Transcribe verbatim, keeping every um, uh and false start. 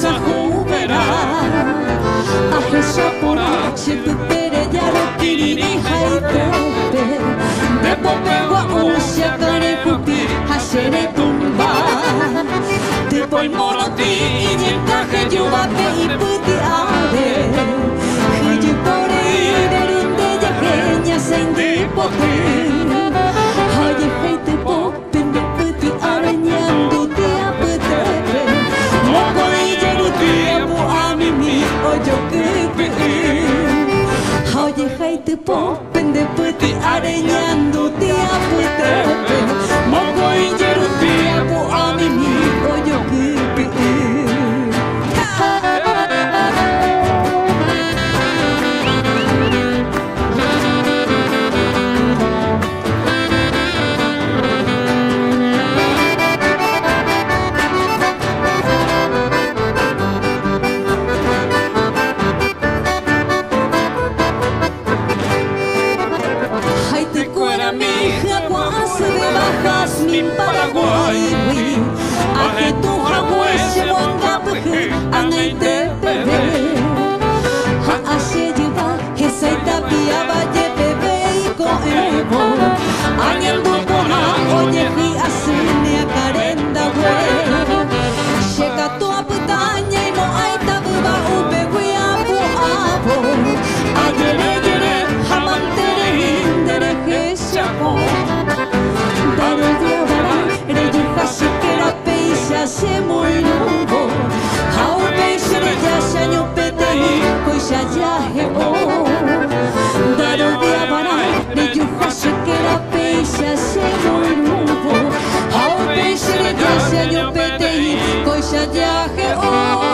sa huvera Ahesha pora chipere yaro kirini haitepe De popegua usya kare kupi hashere tumba De poi moroti inyekaje yubape iputi ave Hiji pore iberunde yajeña seindi pote Haye heite popen de puti areñando te apetepe Moko iyeruti apu amimi oyo kepe Haye heite popen de puti areñando te apetepe Moko iyeruti apu amimi oyo kepe Min Paraguay, aje tu hagueshe wangapuhe, angai te pebe. Ha ashe jiva, hesaita pia valle pebe iko evo. Anyan bukona, oye hi asune akarenda we. Sheka tu aputanya imo aita buba ube we apu avo. Ayere yere, hamantere hindere heshako. Se moinubo hau beishere yasha nyopetei koisha yahe o daro dia bara ne yuha shekera peisha se moinubo hau beishere yasha nyopetei koisha yahe o